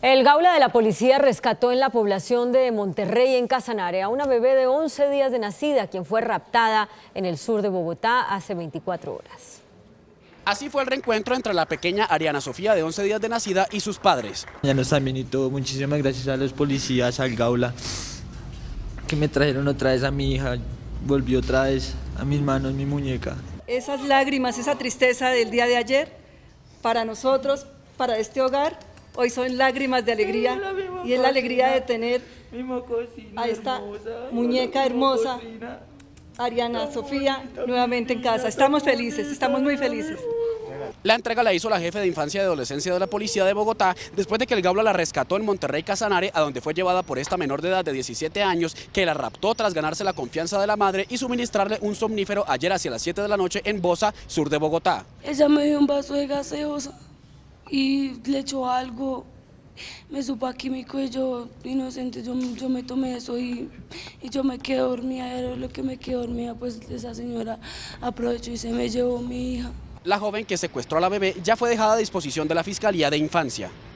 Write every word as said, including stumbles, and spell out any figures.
El Gaula de la policía rescató en la población de Monterrey, en Casanare, a una bebé de once días de nacida, quien fue raptada en el sur de Bogotá hace veinticuatro horas. Así fue el reencuentro entre la pequeña Ariana Sofía, de once días de nacida, y sus padres. Ya nos también y todo, muchísimas gracias a los policías, al Gaula, que me trajeron otra vez a mi hija, volvió otra vez a mis manos, mi muñeca. Esas lágrimas, esa tristeza del día de ayer, para nosotros, para este hogar, hoy son lágrimas de alegría, y es la alegría de tener a esta muñeca hermosa, Ariana Sofía, nuevamente en casa. Estamos felices, estamos muy felices. La entrega la hizo la jefe de Infancia y Adolescencia de la Policía de Bogotá después de que el Gaula la rescató en Monterrey, Casanare, a donde fue llevada por esta menor de edad de diecisiete años, que la raptó tras ganarse la confianza de la madre y suministrarle un somnífero ayer hacia las siete de la noche en Bosa, sur de Bogotá. Ella me dio un vaso de gaseosa y le echó algo, me supo a químico y yo, inocente, yo, yo me tomé eso y, y yo me quedé dormida, era lo que me quedé dormida, pues esa señora aprovechó y se me llevó mi hija. La joven que secuestró a la bebé ya fue dejada a disposición de la Fiscalía de Infancia.